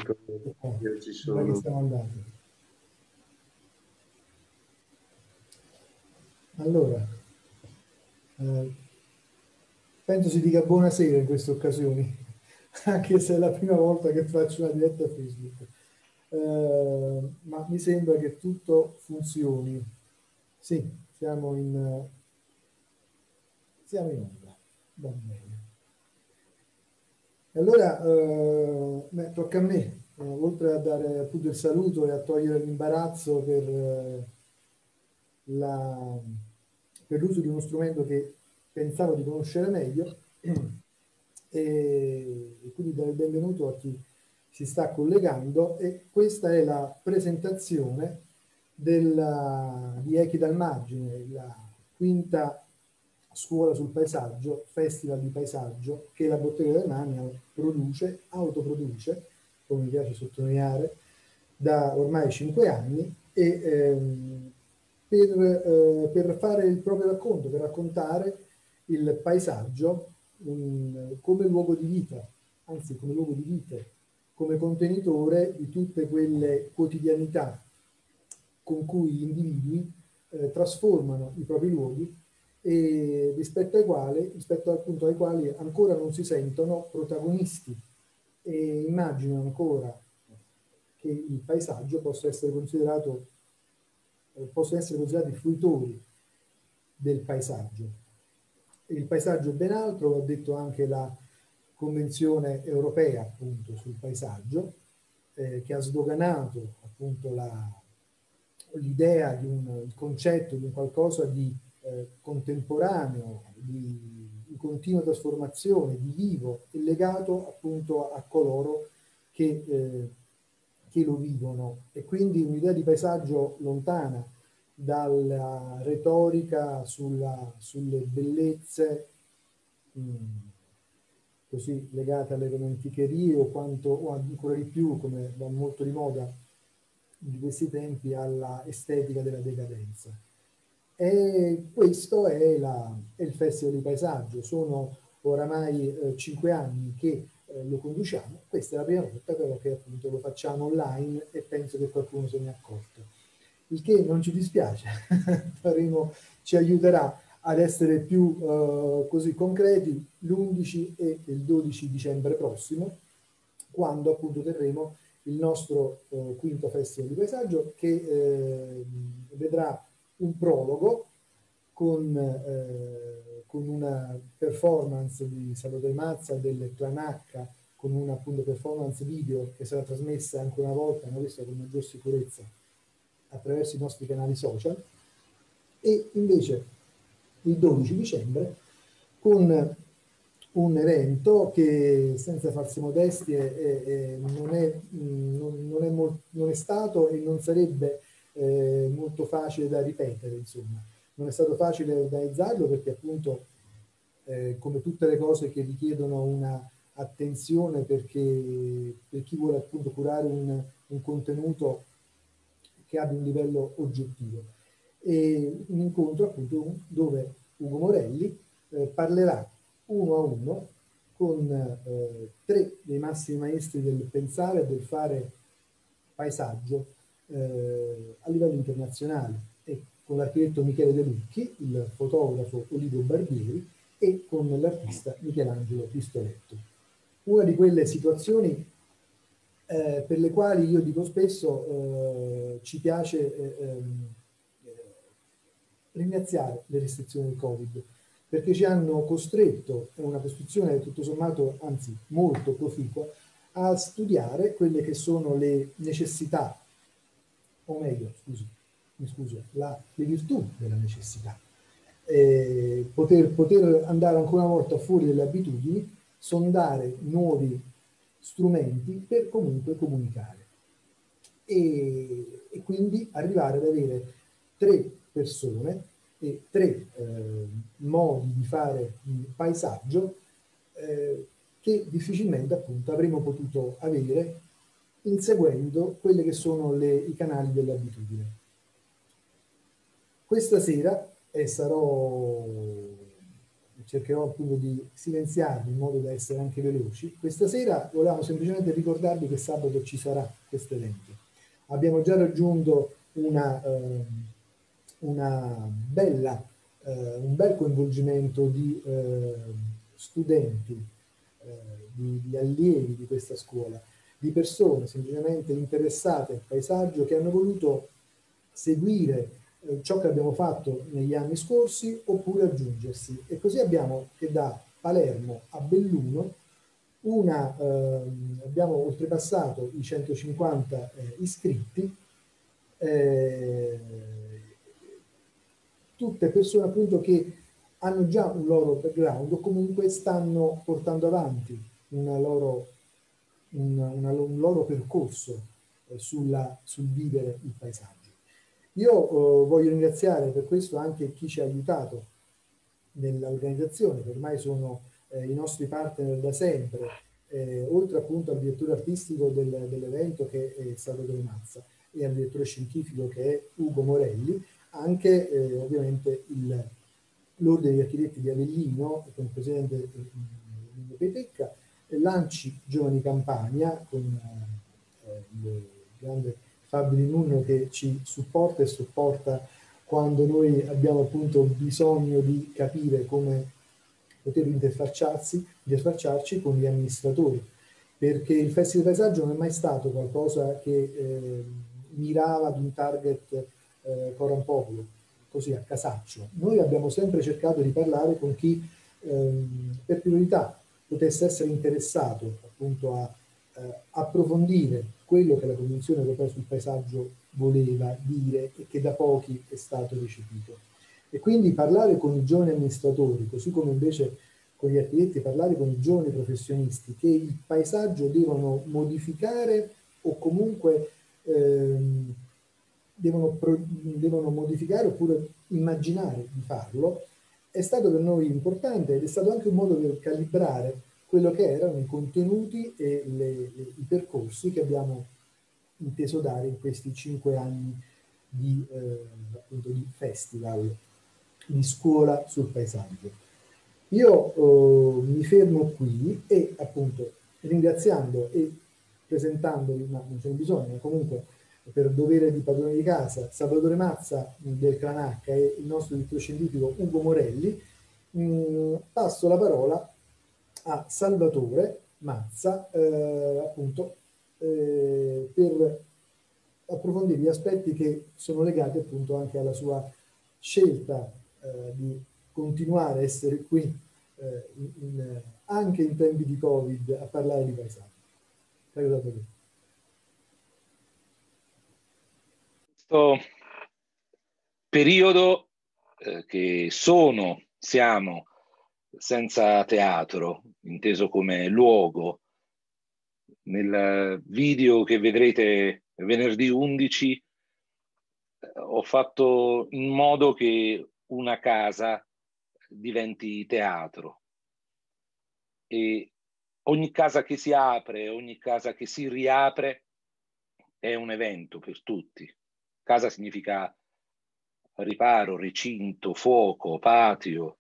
Ecco, io ci Da che sono. stiamo andando. Allora, eh, penso si dica buonasera in queste occasioni, anche se è la prima volta che faccio una diretta a Facebook. Ma mi sembra che tutto funzioni. Sì, siamo in onda. Va bene. Allora, tocca a me, oltre a dare appunto il saluto e a togliere l'imbarazzo la- per l'uso di uno strumento che pensavo di conoscere meglio, e quindi dare il benvenuto a chi si sta collegando. E questa è la presentazione di Echi dal Margine, la quinta scuola sul paesaggio, festival di paesaggio che la Bottega del Mania autoproduce, come mi piace sottolineare, da ormai 5 anni, e per fare il proprio racconto, per raccontare il paesaggio come luogo di vita, anzi come luogo di vite, come contenitore di tutte quelle quotidianità con cui gli individui trasformano i propri luoghi, e rispetto appunto ai quali ancora non si sentono protagonisti, e immaginano ancora che il paesaggio possono essere considerati fruitori del paesaggio. Il paesaggio è ben altro, lo ha detto anche la Convenzione europea appunto sul paesaggio, che ha sdoganato appunto l'idea il concetto di un qualcosa di contemporaneo, di continua trasformazione, di vivo e legato appunto a coloro che lo vivono, e quindi un'idea di paesaggio lontana dalla retorica sulle bellezze così legate alle romanticherie, o ancora di più, come va molto di moda di questi tempi, alla estetica della decadenza. E questo è il Festival di Paesaggio. Sono oramai 5 anni che lo conduciamo. Questa è la prima volta però che appunto lo facciamo online, e penso che qualcuno se ne è accorto. Il che non ci dispiace, ci aiuterà ad essere più così concreti l'11 e il 12 dicembre prossimo, quando appunto terremo il nostro quinto Festival di Paesaggio, che vedrà un prologo con una performance di Salvatore Mazza del Clan H, con una appunto performance video che sarà trasmessa anche una volta, ma questa con maggior sicurezza, attraverso i nostri canali social. E invece il 12 dicembre con un evento che, senza farsi modestie, non è stato e non sarebbe molto facile da ripetere, insomma. Non è stato facile organizzarlo perché appunto, come tutte le cose che richiedono una attenzione, perché per chi vuole appunto curare un contenuto che abbia un livello oggettivo. E un incontro appunto dove Ugo Morelli parlerà uno a uno con 3 dei massimi maestri del pensare e del fare paesaggio a livello internazionale, e con l'architetto Michele De Lucchi, il fotografo Olivo Barbieri e con l'artista Michelangelo Pistoletto. Una di quelle situazioni per le quali io dico spesso ci piace ringraziare le restrizioni del Covid, perché ci hanno costretto, è una costruzione tutto sommato, anzi molto proficua, a studiare quelle che sono le necessità, o meglio, le virtù della necessità. Poter andare ancora una volta fuori dalle abitudini, sondare nuovi strumenti per comunque comunicare, e quindi arrivare ad avere 3 persone e 3 modi di fare paesaggio che difficilmente appunto avremmo potuto avere inseguendo quelli che sono i canali dell'abitudine. Questa sera, e sarò cercherò appunto di silenziarmi in modo da essere anche veloci. Questa sera volevamo semplicemente ricordarvi che sabato ci sarà questo evento. Abbiamo già raggiunto un bel coinvolgimento di studenti, di allievi di questa scuola, di persone semplicemente interessate al paesaggio che hanno voluto seguire ciò che abbiamo fatto negli anni scorsi oppure aggiungersi. E così abbiamo che da Palermo a Belluno abbiamo oltrepassato i 150 iscritti, tutte persone appunto che hanno già un loro background o comunque stanno portando avanti un loro percorso sul vivere il paesaggio. Io voglio ringraziare per questo anche chi ci ha aiutato nell'organizzazione, che ormai sono i nostri partner da sempre, oltre appunto al direttore artistico dell'evento che è Salvatore Mazza e al direttore scientifico che è Ugo Morelli, anche ovviamente l'Ordine degli Architetti di Avellino con il presidente Nino Petecca, l'Anci Giovani Campania con il grande Fabio Di Nunno che ci supporta e supporta quando noi abbiamo appunto bisogno di capire come poter interfacciarci con gli amministratori, perché il Festival del Paesaggio non è mai stato qualcosa che mirava ad un target coram populo, così a casaccio. Noi abbiamo sempre cercato di parlare con chi per priorità potesse essere interessato appunto a approfondire quello che la Convenzione Europea sul Paesaggio voleva dire e che da pochi è stato recepito. E quindi parlare con i giovani amministratori, così come invece con gli architetti, parlare con i giovani professionisti che il paesaggio devono modificare o comunque devono modificare oppure immaginare di farlo, è stato per noi importante ed è stato anche un modo per calibrare quello che erano i contenuti e i percorsi che abbiamo inteso dare in questi 5 anni appunto di festival, di scuola sul paesaggio. Io mi fermo qui e appunto ringraziando e presentandovi, ma non c'è bisogno, comunque per dovere di padrone di casa, Salvatore Mazza del Cranacca e il nostro direttore scientifico Ugo Morelli, passo la parola a Salvatore Mazza appunto per approfondire gli aspetti che sono legati appunto anche alla sua scelta di continuare a essere qui anche in tempi di Covid a parlare di paesaggio. Prego, Salvatore. Questo periodo che siamo senza teatro, inteso come luogo. Nel video che vedrete venerdì 11 ho fatto in modo che una casa diventi teatro e ogni casa che si apre, ogni casa che si riapre è un evento per tutti. Casa significa riparo, recinto, fuoco, patio.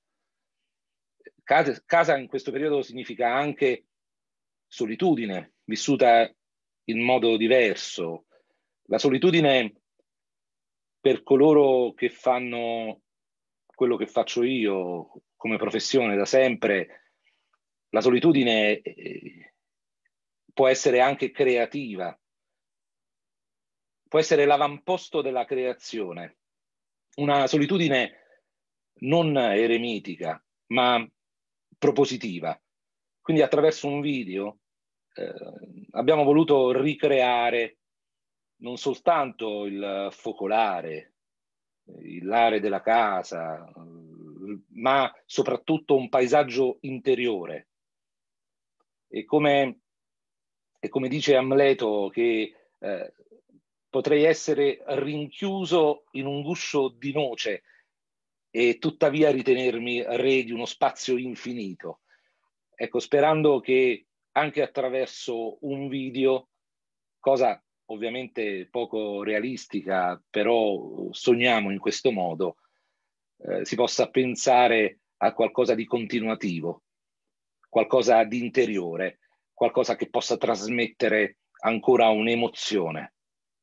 Casa in questo periodo significa anche solitudine, vissuta in modo diverso. La solitudine per coloro che fanno quello che faccio io come professione da sempre, la solitudine può essere anche creativa, può essere l'avamposto della creazione. Una solitudine non eremitica, ma propositiva. Quindi attraverso un video abbiamo voluto ricreare non soltanto il focolare, l'area della casa, ma soprattutto un paesaggio interiore. E come dice Amleto, che potrei essere rinchiuso in un guscio di noce e tuttavia ritenermi re di uno spazio infinito. Ecco, sperando che anche attraverso un video, cosa ovviamente poco realistica, però sogniamo in questo modo, si possa pensare a qualcosa di continuativo, qualcosa di interiore, qualcosa che possa trasmettere ancora un'emozione.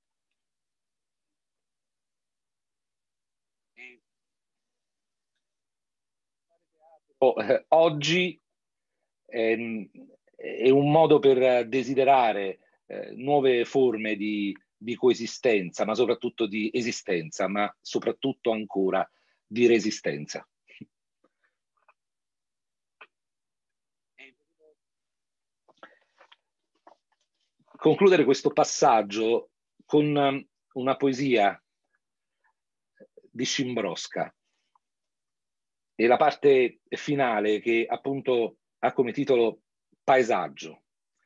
Oggi è un modo per desiderare nuove forme di coesistenza, ma soprattutto di esistenza, ma soprattutto ancora di resistenza. Concludere questo passaggio con una poesia di Szymborska e la parte finale che appunto ha come titolo Paesaggio.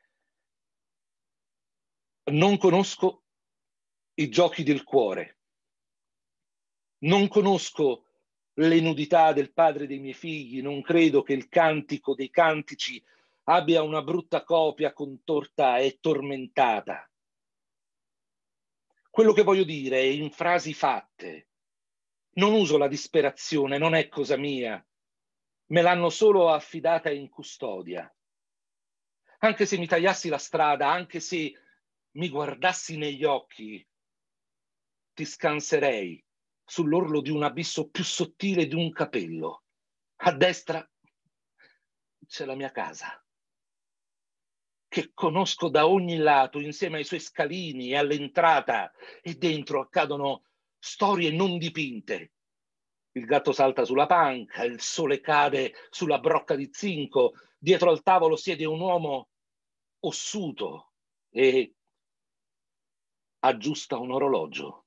Non conosco i giochi del cuore, non conosco le nudità del padre dei miei figli, non credo che il cantico dei cantici abbia una brutta copia contorta e tormentata. Quello che voglio dire è in frasi fatte. Non uso la disperazione, non è cosa mia. Me l'hanno solo affidata in custodia. Anche se mi tagliassi la strada, anche se mi guardassi negli occhi, ti scanserei sull'orlo di un abisso più sottile di un capello. A destra c'è la mia casa, che conosco da ogni lato, insieme ai suoi scalini e all'entrata, e dentro accadono storie non dipinte. Il gatto salta sulla panca, il sole cade sulla brocca di zinco, dietro al tavolo siede un uomo ossuto e aggiusta un orologio.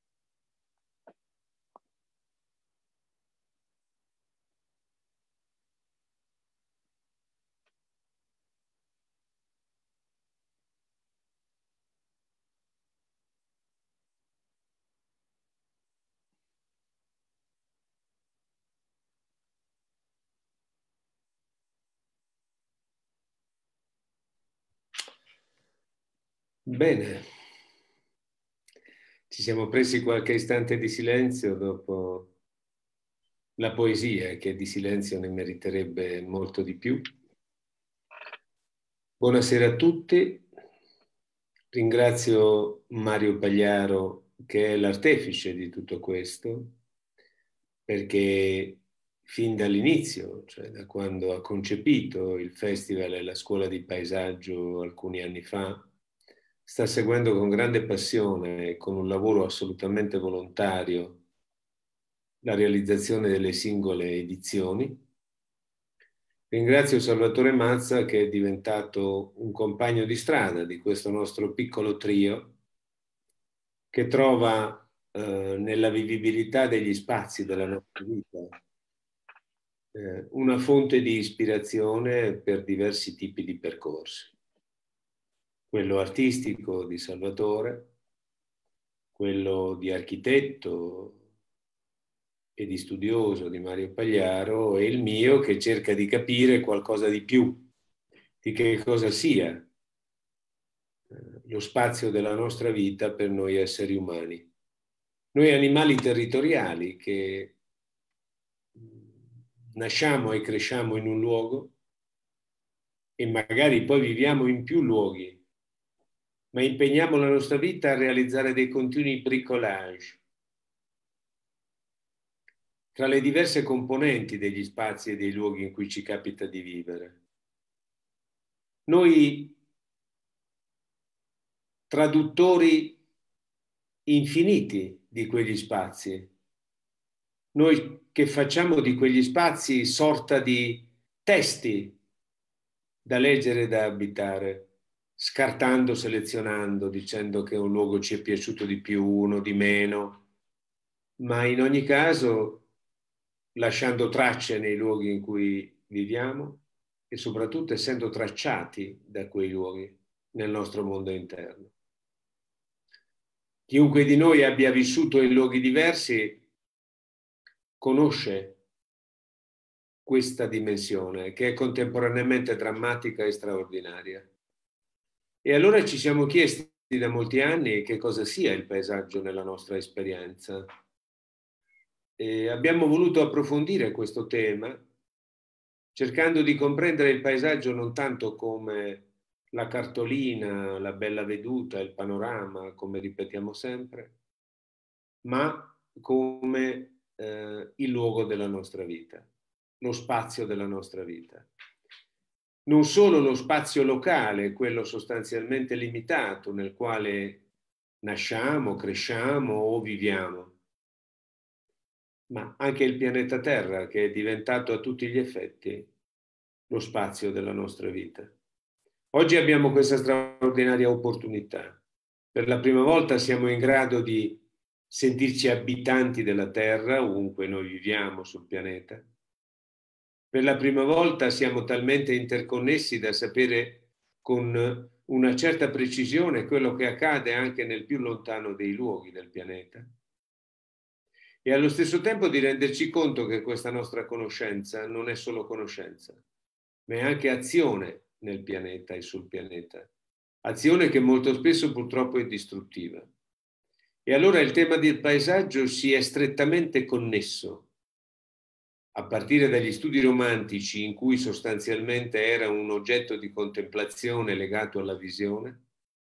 Bene, ci siamo presi qualche istante di silenzio dopo la poesia, che di silenzio ne meriterebbe molto di più. Buonasera a tutti, ringrazio Mario Pagliaro che è l'artefice di tutto questo, perché fin dall'inizio, cioè da quando ha concepito il festival e la scuola di paesaggio alcuni anni fa, sta seguendo con grande passione e con un lavoro assolutamente volontario la realizzazione delle singole edizioni. Ringrazio Salvatore Mazza che è diventato un compagno di strada di questo nostro piccolo trio che trova nella vivibilità degli spazi della nostra vita una fonte di ispirazione per diversi tipi di percorsi. Quello artistico di Salvatore, quello di architetto e di studioso di Mario Pagliaro e il mio che cerca di capire qualcosa di più, di che cosa sia lo spazio della nostra vita per noi esseri umani. Noi animali territoriali che nasciamo e cresciamo in un luogo e magari poi viviamo in più luoghi, ma impegniamo la nostra vita a realizzare dei continui bricolage tra le diverse componenti degli spazi e dei luoghi in cui ci capita di vivere. Noi, traduttori infiniti di quegli spazi, noi che facciamo di quegli spazi sorta di testi da leggere e da abitare, scartando, selezionando, dicendo che un luogo ci è piaciuto di più, uno di meno, ma in ogni caso lasciando tracce nei luoghi in cui viviamo e soprattutto essendo tracciati da quei luoghi nel nostro mondo interno. Chiunque di noi abbia vissuto in luoghi diversi conosce questa dimensione che è contemporaneamente drammatica e straordinaria. E allora ci siamo chiesti da molti anni che cosa sia il paesaggio nella nostra esperienza. E abbiamo voluto approfondire questo tema cercando di comprendere il paesaggio non tanto come la cartolina, la bella veduta, il panorama, come ripetiamo sempre, ma come il luogo della nostra vita, lo spazio della nostra vita. Non solo lo spazio locale, quello sostanzialmente limitato nel quale nasciamo, cresciamo o viviamo, ma anche il pianeta Terra, che è diventato a tutti gli effetti lo spazio della nostra vita. Oggi abbiamo questa straordinaria opportunità. Per la prima volta siamo in grado di sentirci abitanti della Terra, ovunque noi viviamo sul pianeta. Per la prima volta siamo talmente interconnessi da sapere con una certa precisione quello che accade anche nel più lontano dei luoghi del pianeta. E allo stesso tempo di renderci conto che questa nostra conoscenza non è solo conoscenza, ma è anche azione nel pianeta e sul pianeta. Azione che molto spesso purtroppo è distruttiva. E allora il tema del paesaggio si è strettamente connesso, a partire dagli studi romantici in cui sostanzialmente era un oggetto di contemplazione legato alla visione,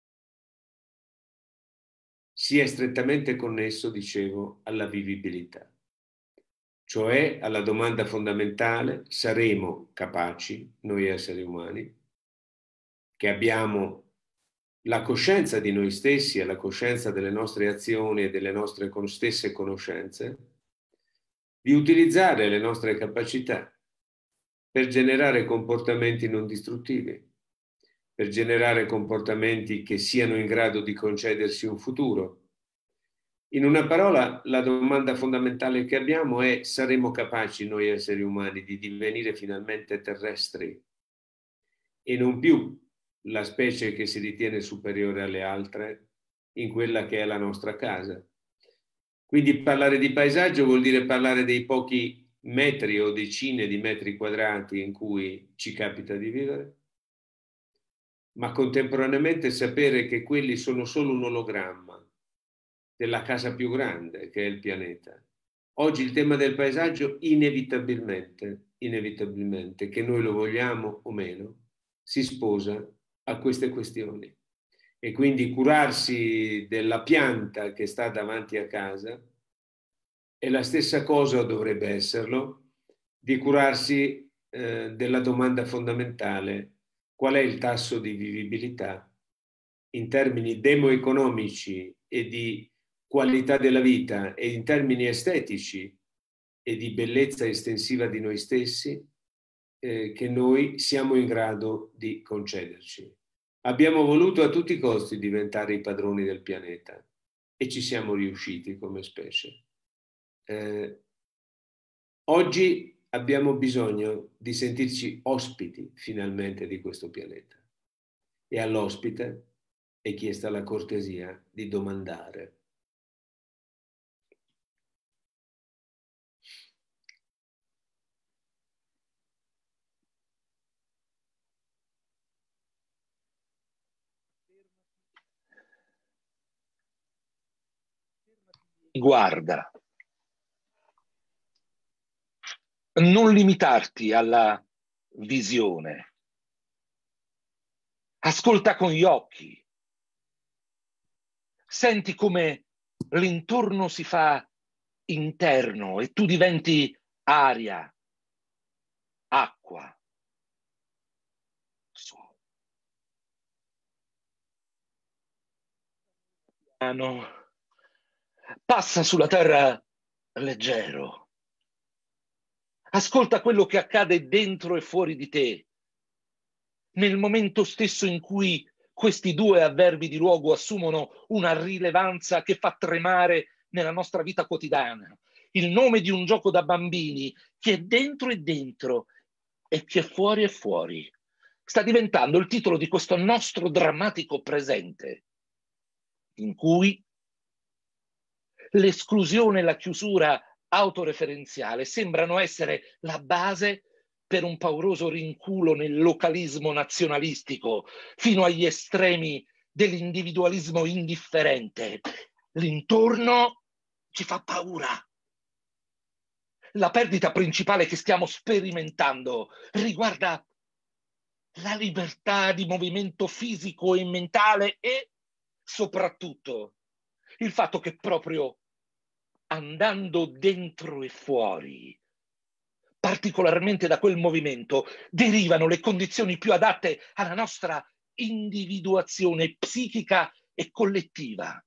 si è strettamente connesso, dicevo, alla vivibilità, cioè alla domanda fondamentale: saremo capaci, noi esseri umani, che abbiamo la coscienza di noi stessi e la coscienza delle nostre azioni e delle nostre stesse conoscenze, di utilizzare le nostre capacità per generare comportamenti non distruttivi, per generare comportamenti che siano in grado di concedersi un futuro. In una parola, la domanda fondamentale che abbiamo è: saremo capaci noi esseri umani di divenire finalmente terrestri e non più la specie che si ritiene superiore alle altre in quella che è la nostra casa? Quindi parlare di paesaggio vuol dire parlare dei pochi metri o decine di metri quadrati in cui ci capita di vivere, ma contemporaneamente sapere che quelli sono solo un ologramma della casa più grande che è il pianeta. Oggi il tema del paesaggio inevitabilmente, che noi lo vogliamo o meno, si sposa a queste questioni. E quindi curarsi della pianta che sta davanti a casa è la stessa cosa, o dovrebbe esserlo, di curarsi della domanda fondamentale: qual è il tasso di vivibilità in termini demoeconomici e di qualità della vita e in termini estetici e di bellezza estensiva di noi stessi che noi siamo in grado di concederci. Abbiamo voluto a tutti i costi diventare i padroni del pianeta e ci siamo riusciti come specie. Oggi abbiamo bisogno di sentirci ospiti finalmente di questo pianeta, e all'ospite è chiesta la cortesia di domandare. Guarda, non limitarti alla visione. Ascolta con gli occhi. Senti come l'intorno si fa interno e tu diventi aria, acqua, suolo. Passa sulla terra leggero. Ascolta quello che accade dentro e fuori di te, nel momento stesso in cui questi due avverbi di luogo assumono una rilevanza che fa tremare nella nostra vita quotidiana. Il nome di un gioco da bambini che è dentro e che fuori è fuori. Sta diventando il titolo di questo nostro drammatico presente, in cui l'esclusione e la chiusura autoreferenziale sembrano essere la base per un pauroso rinculo nel localismo nazionalistico, fino agli estremi dell'individualismo indifferente. L'intorno ci fa paura. La perdita principale che stiamo sperimentando riguarda la libertà di movimento fisico e mentale e soprattutto il fatto che proprio andando dentro e fuori, particolarmente da quel movimento, derivano le condizioni più adatte alla nostra individuazione psichica e collettiva.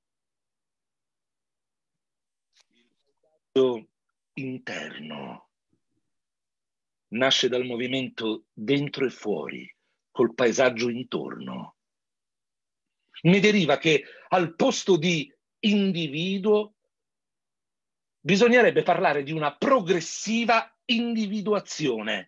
Il interno nasce dal movimento dentro e fuori, col paesaggio intorno. Ne deriva che al posto di individuo bisognerebbe parlare di una progressiva individuazione.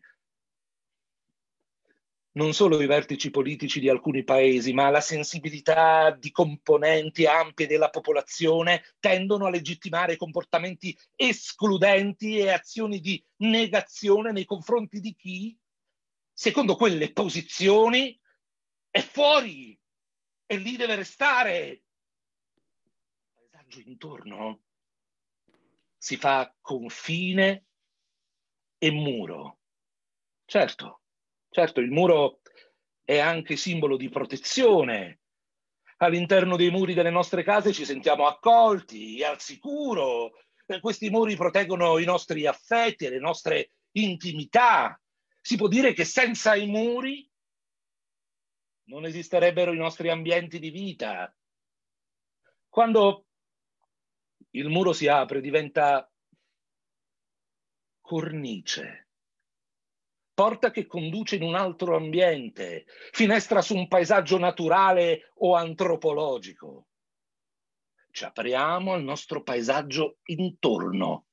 Non solo i vertici politici di alcuni paesi, ma la sensibilità di componenti ampie della popolazione tendono a legittimare comportamenti escludenti e azioni di negazione nei confronti di chi, secondo quelle posizioni, è fuori e lì deve restare. Il paesaggio intorno si fa confine e muro. Certo, il muro è anche simbolo di protezione. All'interno dei muri delle nostre case ci sentiamo accolti, al sicuro. Questi muri proteggono i nostri affetti e le nostre intimità. Si può dire che senza i muri non esisterebbero i nostri ambienti di vita. Quando il muro si apre, diventa cornice, porta che conduce in un altro ambiente, finestra su un paesaggio naturale o antropologico. Ci apriamo al nostro paesaggio intorno.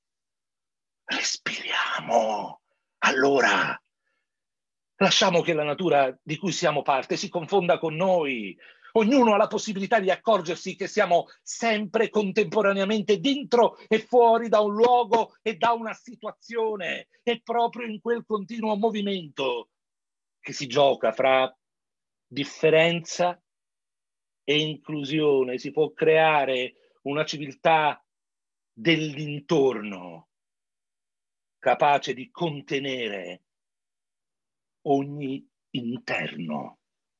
Respiriamo. Allora, lasciamo che la natura di cui siamo parte si confonda con noi. Ognuno ha la possibilità di accorgersi che siamo sempre contemporaneamente dentro e fuori da un luogo e da una situazione. È proprio in quel continuo movimento che si gioca fra differenza e inclusione. Si può creare una civiltà dell'intorno capace di contenere ogni interno.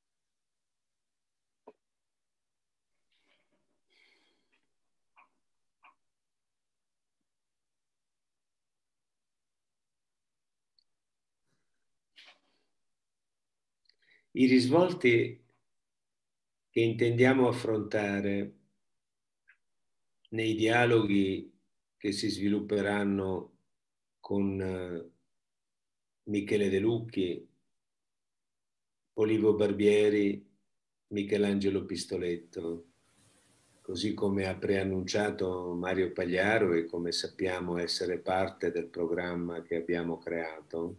I risvolti che intendiamo affrontare nei dialoghi che si svilupperanno con Michele De Lucchi, Olivo Barbieri, Michelangelo Pistoletto, così come ha preannunciato Mario Pagliaro e come sappiamo essere parte del programma che abbiamo creato,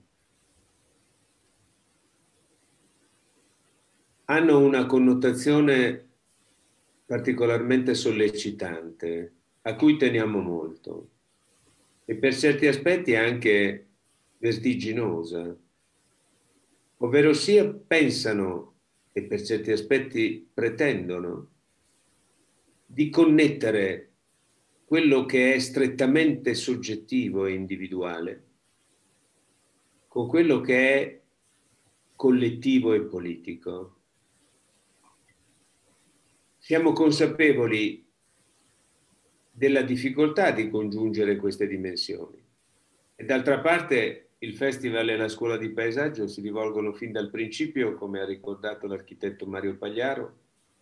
hanno una connotazione particolarmente sollecitante, a cui teniamo molto, e per certi aspetti anche vertiginosa, ovvero sia pensano e per certi aspetti pretendono di connettere quello che è strettamente soggettivo e individuale con quello che è collettivo e politico. Siamo consapevoli della difficoltà di congiungere queste dimensioni e d'altra parte il Festival e la Scuola di Paesaggio si rivolgono fin dal principio, come ha ricordato l'architetto Mario Pagliaro,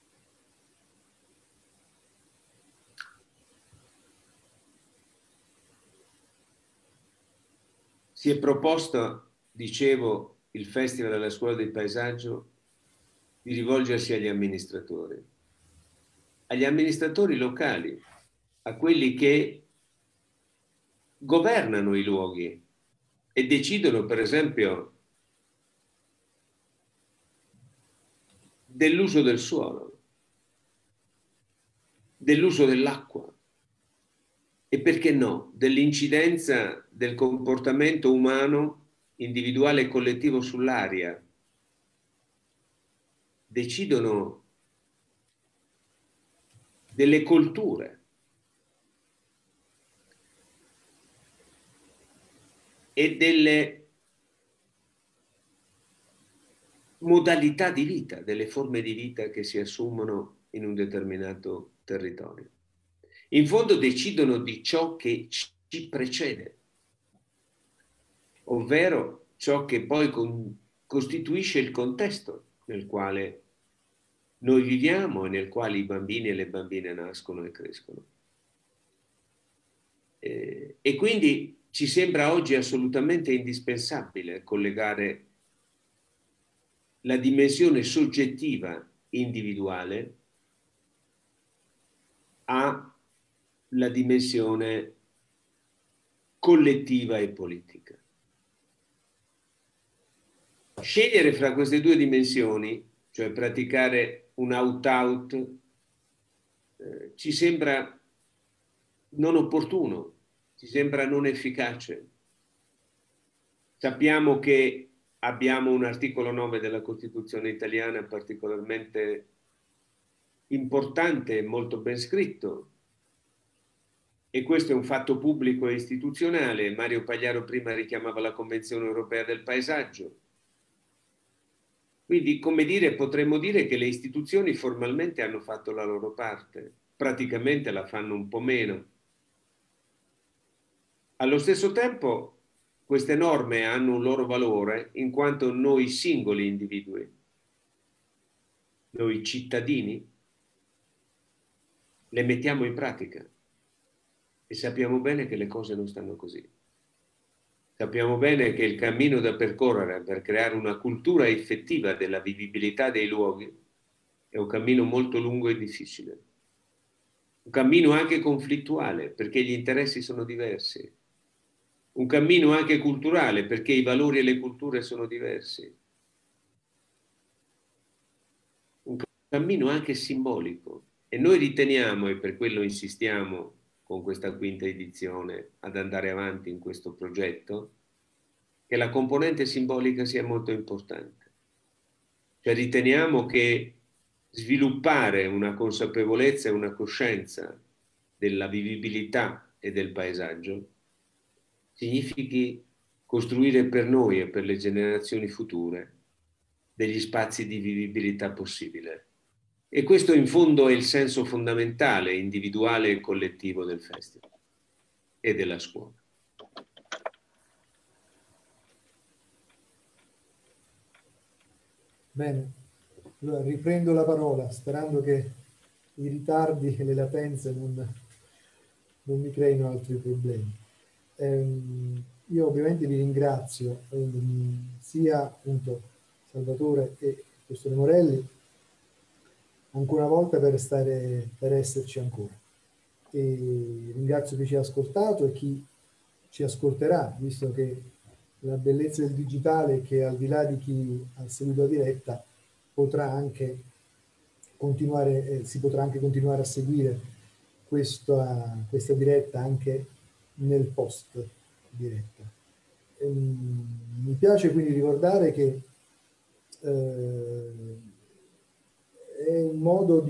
si è proposto, dicevo, il Festival e la Scuola di Paesaggio di rivolgersi agli amministratori locali, a quelli che governano i luoghi e decidono, per esempio, dell'uso del suolo, dell'uso dell'acqua e, perché no, dell'incidenza del comportamento umano individuale e collettivo sull'aria. Decidono delle colture. e delle modalità di vita, delle forme di vita che si assumono in un determinato territorio. In fondo decidono di ciò che ci precede, ovvero ciò che poi costituisce il contesto nel quale noi viviamo e nel quale i bambini e le bambine nascono e crescono. E quindi ci sembra oggi assolutamente indispensabile collegare la dimensione soggettiva individuale alla dimensione collettiva e politica. Scegliere fra queste due dimensioni, cioè praticare un out-out, ci sembra non opportuno, ci sembra non efficace. Sappiamo che abbiamo un articolo 9 della Costituzione italiana particolarmente importante e molto ben scritto, e questo è un fatto pubblico e istituzionale. Mario Pagliaro prima richiamava la Convenzione europea del paesaggio. Quindi, come dire, potremmo dire che le istituzioni formalmente hanno fatto la loro parte, praticamente la fanno un po' meno. Allo stesso tempo, queste norme hanno un loro valore in quanto noi singoli individui, noi cittadini, le mettiamo in pratica e sappiamo bene che le cose non stanno così. Sappiamo bene che il cammino da percorrere per creare una cultura effettiva della vivibilità dei luoghi è un cammino molto lungo e difficile. Un cammino anche conflittuale, perché gli interessi sono diversi. Un cammino anche culturale, perché i valori e le culture sono diversi. Un cammino anche simbolico. E noi riteniamo, e per quello insistiamo con questa quinta edizione ad andare avanti in questo progetto, che la componente simbolica sia molto importante. Cioè riteniamo che sviluppare una consapevolezza e una coscienza della vivibilità e del paesaggio significhi costruire per noi e per le generazioni future degli spazi di vivibilità possibile. E questo in fondo è il senso fondamentale, individuale e collettivo del festival e della scuola. Bene, allora riprendo la parola sperando che i ritardi e le latenze non mi creino altri problemi. Io ovviamente vi ringrazio sia appunto Salvatore e il professore Morelli ancora una volta per esserci ancora. E ringrazio chi ci ha ascoltato e chi ci ascolterà, visto che la bellezza del digitale è che al di là di chi ha seguito la diretta potrà anche continuare, si potrà anche continuare a seguire questa diretta anche nel post diretta. Mi piace quindi ricordare che è un modo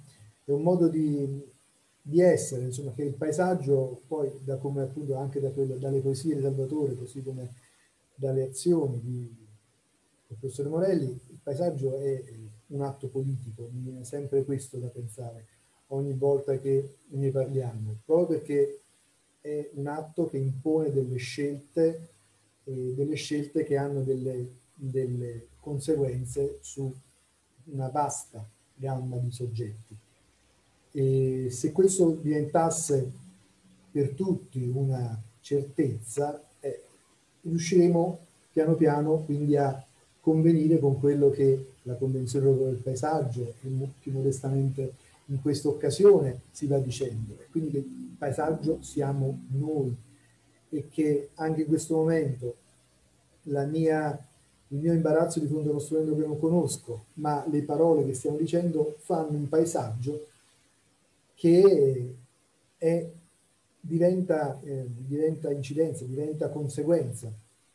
di essere, insomma, che il paesaggio poi, da come appunto anche dalle poesie di Salvatore, così come dalle azioni del professore Morelli, il paesaggio è un atto politico, mi viene sempre questo da pensare ogni volta che ne parliamo, proprio perché è un atto che impone delle scelte che hanno delle conseguenze su una vasta gamma di soggetti. E se questo diventasse per tutti una certezza, riusciremo piano piano quindi a convenire con quello che la Convenzione europea del paesaggio e più modestamente in questa occasione si va dicendo, quindi che il paesaggio siamo noi e che anche in questo momento il mio imbarazzo di fronte a uno strumento che non conosco, ma le parole che stiamo dicendo fanno un paesaggio che diventa incidenza, diventa conseguenza.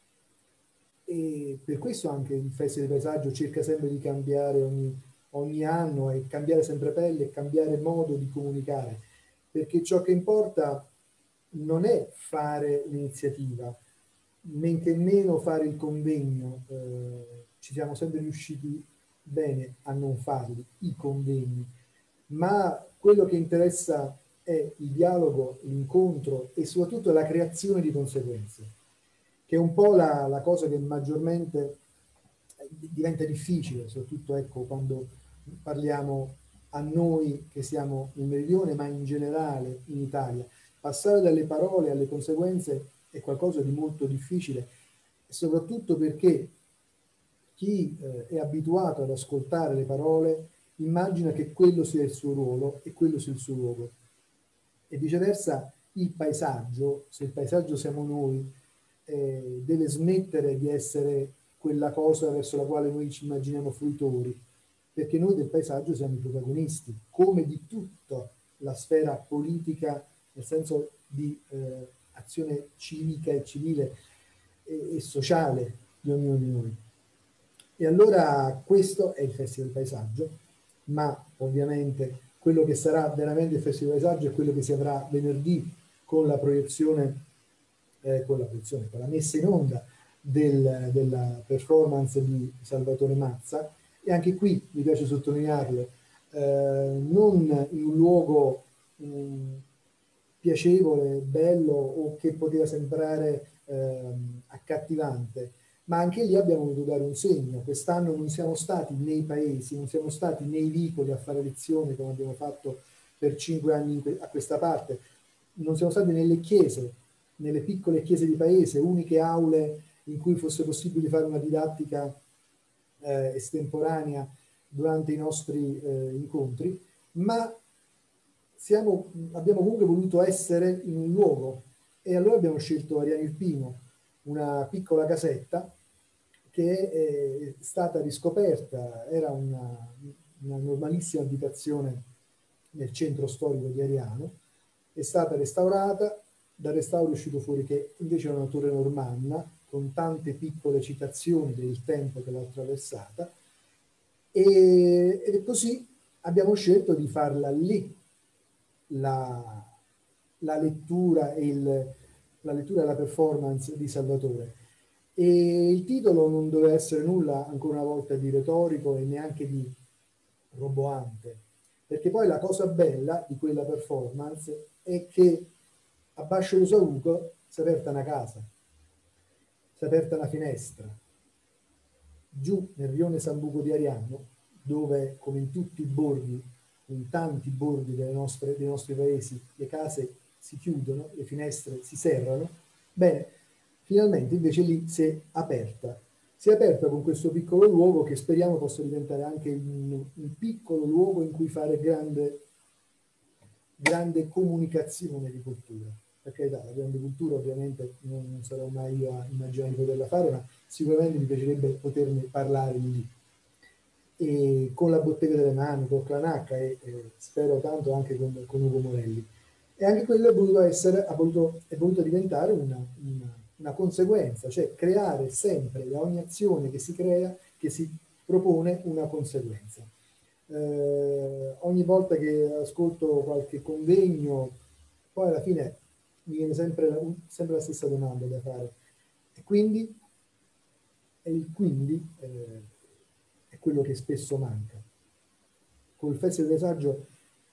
E per questo anche il Festival di Paesaggio cerca sempre di cambiare ogni anno e cambiare sempre pelle e cambiare modo di comunicare, perché ciò che importa non è fare un'iniziativa, men che meno fare il convegno, ci siamo sempre riusciti bene a non farli, i convegni, ma quello che interessa è il dialogo, l'incontro e soprattutto la creazione di conseguenze, che è un po' la cosa che maggiormente diventa difficile, soprattutto ecco, quando parliamo a noi che siamo nel meridione, ma in generale in Italia. Passare dalle parole alle conseguenze è qualcosa di molto difficile, soprattutto perché chi è abituato ad ascoltare le parole immagina che quello sia il suo ruolo e quello sia il suo luogo. E viceversa il paesaggio, se il paesaggio siamo noi, deve smettere di essere quella cosa verso la quale noi ci immaginiamo fruitori, perché noi del paesaggio siamo i protagonisti, come di tutta la sfera politica, nel senso di azione civica e civile e sociale di ognuno di noi. E allora questo è il Festival del Paesaggio, ma ovviamente quello che sarà veramente il Festival del Paesaggio è quello che si avrà venerdì con la proiezione, con la messa in onda della performance di Salvatore Mazza. E anche qui mi piace sottolinearlo, non in un luogo piacevole, bello o che poteva sembrare accattivante, ma anche lì abbiamo voluto dare un segno. Quest'anno non siamo stati nei paesi, non siamo stati nei vicoli a fare lezioni come abbiamo fatto per 5 anni a questa parte, non siamo stati nelle chiese, nelle piccole chiese di paese, uniche aule in cui fosse possibile fare una didattica estemporanea durante i nostri incontri, ma abbiamo comunque voluto essere in un luogo e allora abbiamo scelto Ariano Irpino, una piccola casetta che è stata riscoperta, era una normalissima abitazione nel centro storico di Ariano, è stata restaurata, dal restauro è uscito fuori che invece era una torre normanna con tante piccole citazioni del tempo che l'ha attraversata e così abbiamo scelto di farla lì, la lettura e la lettura e la performance di Salvatore. E il titolo non doveva essere nulla, ancora una volta, di retorico e neanche di roboante, perché poi la cosa bella di quella performance è che a Bascio lo Sauco si è aperta una casa, si è aperta una finestra, giù nel rione Sambuco di Ariano, dove come in tutti i borghi, in tanti borghi dei nostri paesi, le case si chiudono, le finestre si serrano, bene, finalmente invece lì si è aperta con questo piccolo luogo che speriamo possa diventare anche un piccolo luogo in cui fare grande comunicazione di cultura. Per carità, la grande cultura ovviamente non sarò mai io a immaginare di poterla fare, ma sicuramente mi piacerebbe poterne parlare lì. E con la Bottega delle Mani, con Clanacca e spero tanto anche con Ugo Morelli. E anche quello è voluto diventare una conseguenza, cioè creare sempre da ogni azione che si crea, che si propone una conseguenza. Ogni volta che ascolto qualche convegno, poi alla fine mi viene sempre la stessa domanda da fare. E quindi, è quello che spesso manca. Col Festival del Paesaggio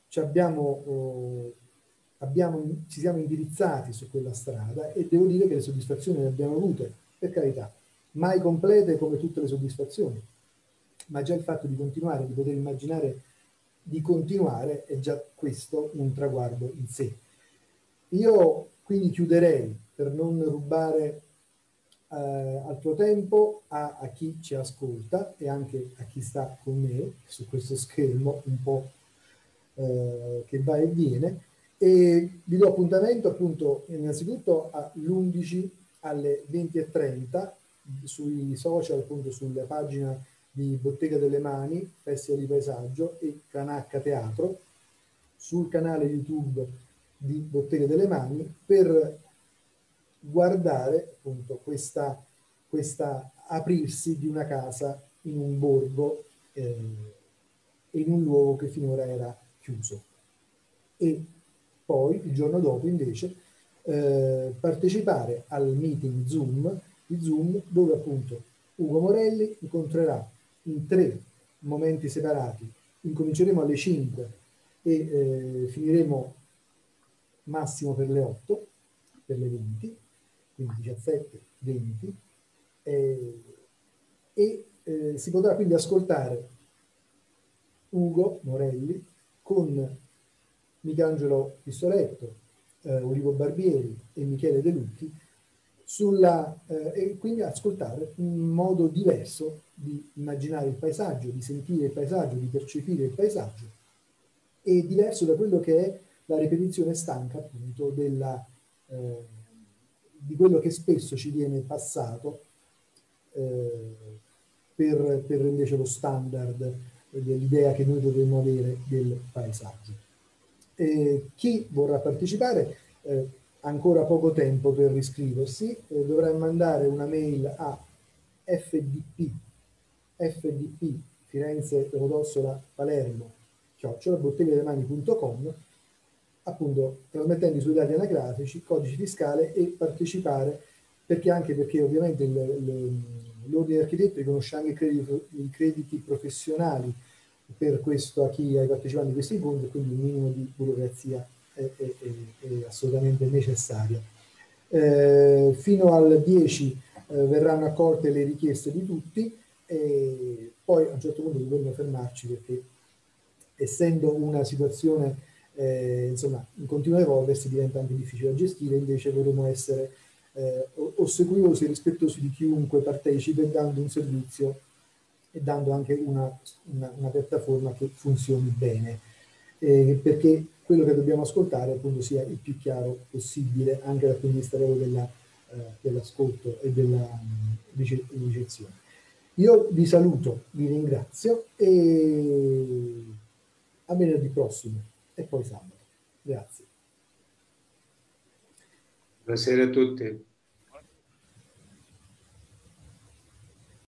ci siamo indirizzati su quella strada e devo dire che le soddisfazioni le abbiamo avute, per carità, mai complete come tutte le soddisfazioni, ma già il fatto di continuare, di poter immaginare di continuare è già questo un traguardo in sé. Io quindi chiuderei, per non rubare altro tempo, a chi ci ascolta e anche a chi sta con me su questo schermo un po' che va e viene, e vi do appuntamento appunto innanzitutto all'11 alle 20:30 sui social, appunto sulla pagina di Bottega delle Mani, Festival di Paesaggio e Clanacca Teatro, sul canale YouTube di Bottega delle Mani, per guardare appunto questa aprirsi di una casa in un borgo in un luogo che finora era chiuso. E poi il giorno dopo invece partecipare al meeting Zoom, di Zoom, dove appunto Ugo Morelli incontrerà in 3 momenti separati. Incominceremo alle 5 e finiremo massimo per le 8, per le 20, quindi 17, 20, si potrà quindi ascoltare Ugo Morelli con Michelangelo Pistoletto, Olivo Barbieri e Michele De Lucchi e quindi ascoltare un modo diverso di immaginare il paesaggio, di sentire il paesaggio, di percepire il paesaggio, e diverso da quello che è la ripetizione stanca appunto di quello che spesso ci viene passato per invece lo standard dell'idea che noi dovremmo avere del paesaggio. Chi vorrà partecipare ancora poco tempo per iscriversi, dovrà mandare una mail a fdp Firenze Teodossola Palermo @bottegadelemani.com, appunto trasmettendo i suoi dati anagrafici, codice fiscale, e partecipare, perché ovviamente l'ordine architetti riconosce anche i crediti professionali per questo a chi ai partecipanti di questi incontri, quindi un minimo di burocrazia è assolutamente necessaria. Fino al 10 verranno accolte le richieste di tutti, e poi a un certo punto dovremo fermarci, perché essendo una situazione insomma in continuo evolversi diventa anche difficile da gestire. Invece dovremo essere ossequiosi e rispettosi di chiunque partecipi, dando un servizio e dando anche una piattaforma che funzioni bene, perché quello che dobbiamo ascoltare appunto sia il più chiaro possibile anche dal punto di vista dell'ascolto e della ricezione. Io vi saluto, vi ringrazio e a venerdì prossimo e poi sabato. Grazie. Buonasera a tutti.